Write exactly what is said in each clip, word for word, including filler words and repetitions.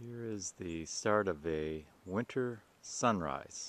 Here is the start of a winter sunrise.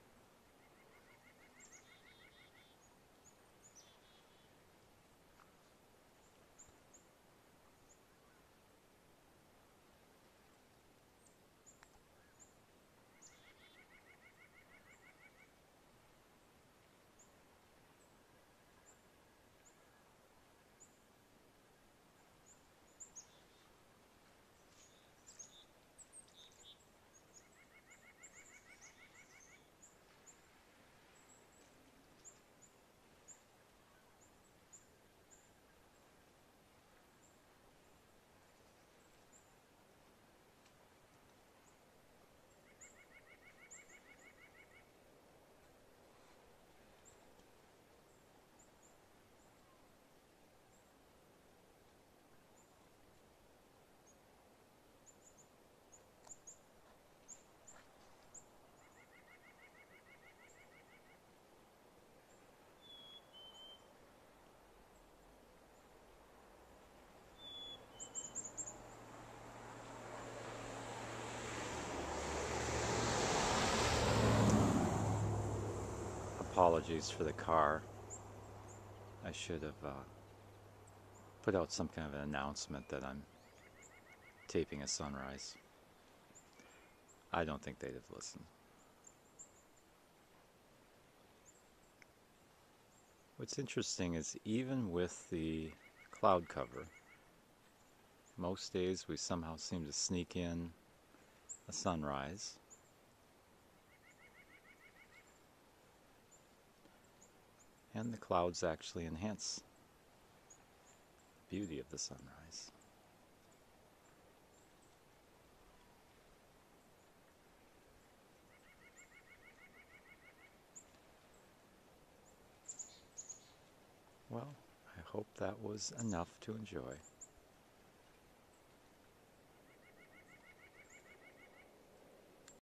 Apologies for the car. I should have uh, put out some kind of an announcement that I'm taping a sunrise. I don't think they'd have listened. What's interesting is even with the cloud cover, most days we somehow seem to sneak in a sunrise. And the clouds actually enhance the beauty of the sunrise. Well, I hope that was enough to enjoy.